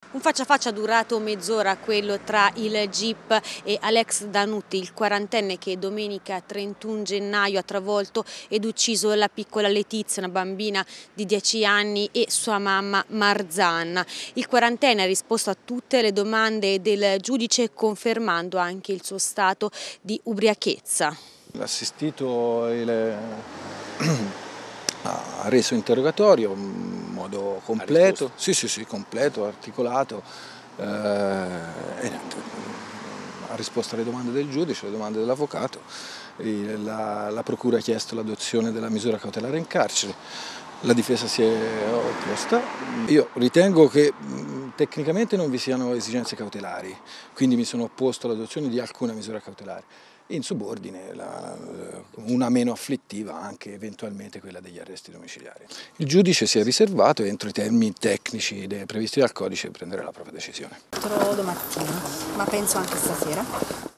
Un faccia a faccia durato mezz'ora, quello tra il GIP e Alex Danutti, il quarantenne che domenica 31 gennaio ha travolto ed ucciso la piccola Letizia, una bambina di 10 anni, e sua mamma Marzanna. Il quarantenne ha risposto a tutte le domande del giudice, confermando anche il suo stato di ubriachezza. L'assistito ha reso interrogatorio in modo completo, sì, completo, articolato, ha risposto alle domande del giudice, alle domande dell'avvocato. La procura ha chiesto l'adozione della misura cautelare in carcere, la difesa si è opposta. Io ritengo che tecnicamente non vi siano esigenze cautelari, quindi mi sono opposto all'adozione di alcuna misura cautelare. In subordine una meno afflittiva, anche eventualmente quella degli arresti domiciliari. Il giudice si è riservato, entro i termini tecnici previsti dal codice, prenderà la propria decisione. Domattina, ma penso anche stasera.